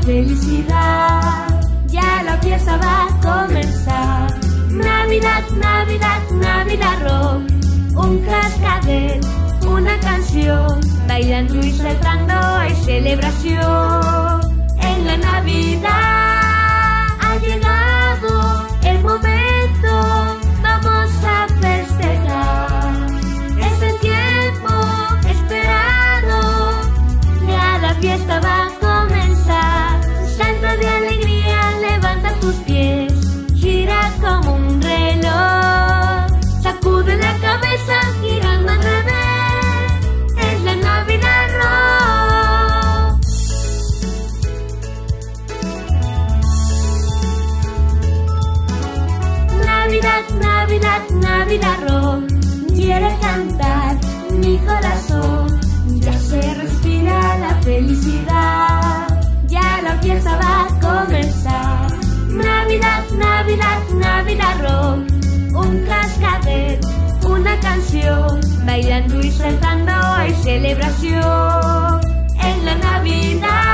felicidad. Ya la fiesta va a comenzar. Navidad, Navidad, Navidad Rock. Un cascabel, una canción, bailando y saltando es celebración. En la Navidad ha llegado el momento, vamos a festejar. Es el tiempo esperado, ya la fiesta va a comenzar. Salta de alegría, levanta tus pies, gira como un reloj, sacude la cabeza girando al revés, es la Navidad Rock. Navidad, Navidad, Navidad Rock. Quiere cantar mi corazón, ya se respira la felicidad, ya la fiesta va a comenzar. Navidad, Navidad, Navidad Rock. Un cascabel, una canción, bailando y saltando es celebración. En la Navidad